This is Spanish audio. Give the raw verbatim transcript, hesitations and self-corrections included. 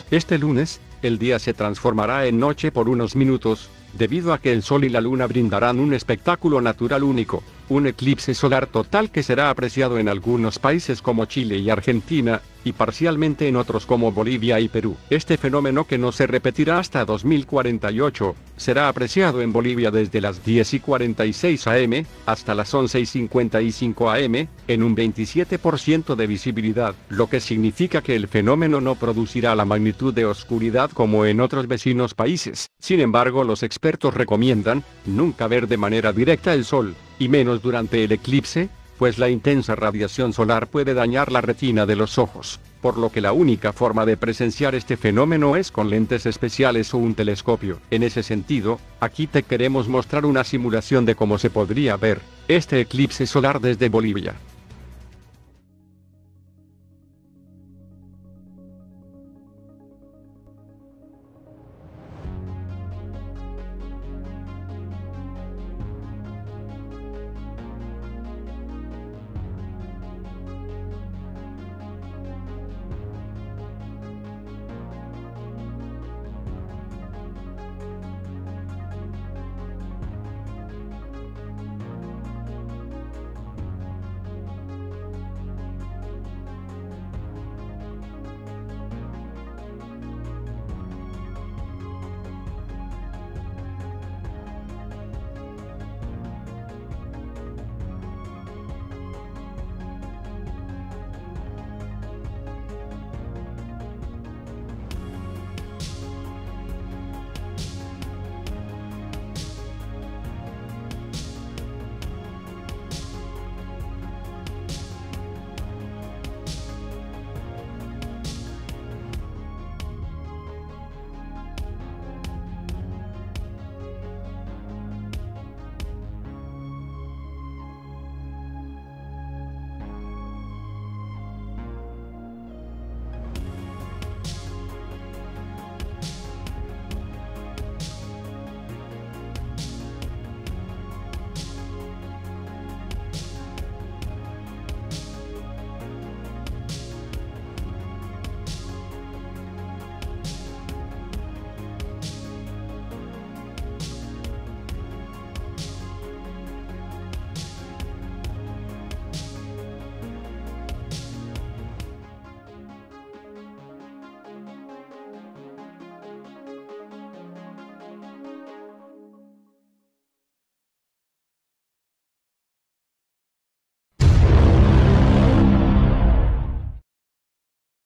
Este lunes, el día se transformará en noche por unos minutos, debido a que el sol y la luna brindarán un espectáculo natural único, un eclipse solar total que será apreciado en algunos países como Chile y Argentina, y parcialmente en otros como Bolivia y Perú. Este fenómeno, que no se repetirá hasta dos mil cuarenta y ocho, será apreciado en Bolivia desde las diez y cuarenta y seis a eme hasta las once y cincuenta y cinco a eme, en un veintisiete por ciento de visibilidad, lo que significa que el fenómeno no producirá la magnitud de oscuridad como en otros vecinos países. Sin embargo, los expertos recomiendan nunca ver de manera directa el sol, y menos durante el eclipse, pues la intensa radiación solar puede dañar la retina de los ojos, por lo que la única forma de presenciar este fenómeno es con lentes especiales o un telescopio. En ese sentido, aquí te queremos mostrar una simulación de cómo se podría ver este eclipse solar desde Bolivia.